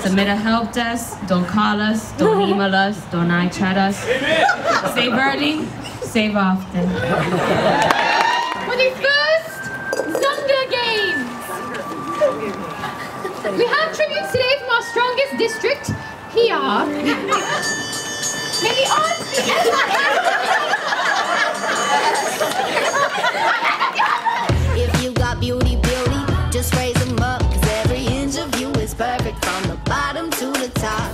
Submit a help desk. Don't call us. Don't email us. Don't iChat us. Save early. Save often. For the first Zunder Games, we have tributes today from our strongest district, PR. May the odds be If you got beauty, just raise them up, 'cause every inch of you is perfect from the bottom to the top.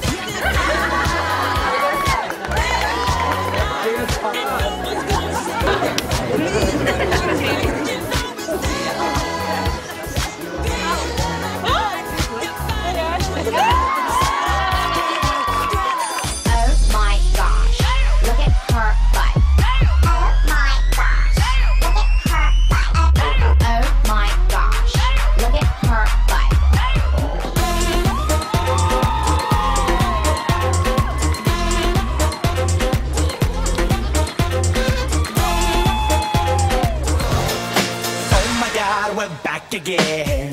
We're back again.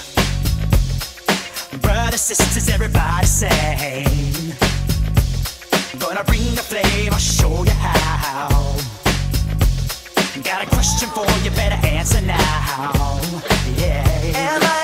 Brothers, sisters, everybody sing. Gonna bring the flame, I'll show you how. Got a question for you, better answer now. Yeah. Am I